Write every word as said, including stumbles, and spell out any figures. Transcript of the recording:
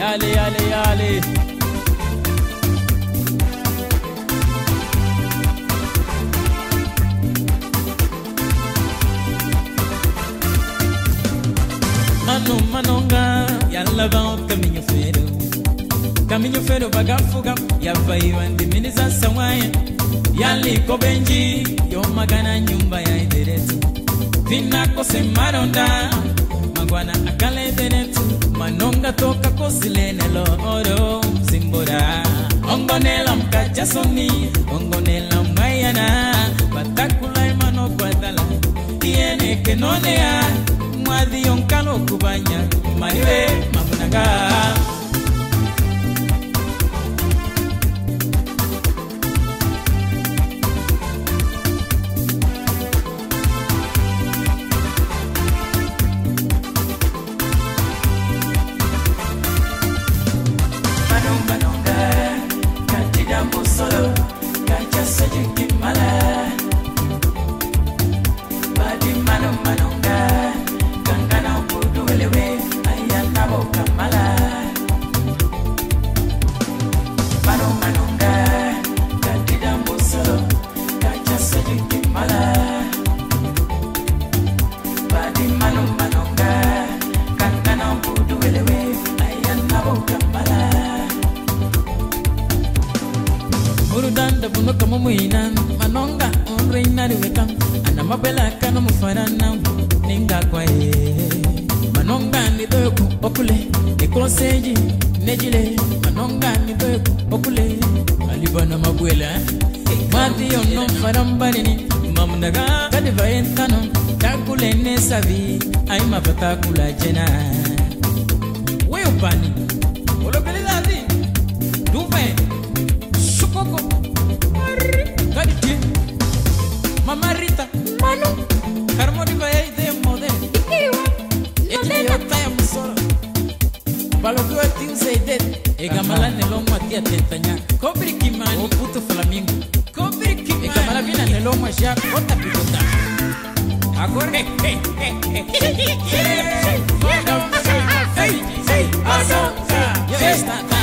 Yale, yale, yale. Mano, manonga, yalla va caminho feiro. Caminho feiro bagafuga, ya vai wandi miniza sawaya. Yali ko benji, yo magana nyumba ya ideretu. Vina ko se maronda, magwana akale deretu. Manonga toka ko silene lo oro simbora. Ongonela mkacha soni, ongonela mayana. Batakula imano guadala, tiene que no lea. Mwadi yonkalo kubanya, mariwe mamunaga. Urudanda buno kama muina manonga unreina riweka anamabela kana mufarana ninga kwae manonga ni doku okule nikoseji nejile manonga ni doku okule alibana mabwela mati ono farambani ni mamnaga kadi vayentano takule ne savi ay mafata kula jena wewe pani olopeleza zi duve Koko Kaditi Mama Rita Manu Harmoni vaya ide model Ikiwa Eti yota ya musoro Balokiwa tiu seidet Ega mala nelongo atia tentanya Kobri kimani O puto flamingo Kobri kimani Ega mala vina nelongo asya Kota pikota Agora Hey hey hey hey Hey hey hey Hey hey Hey Hey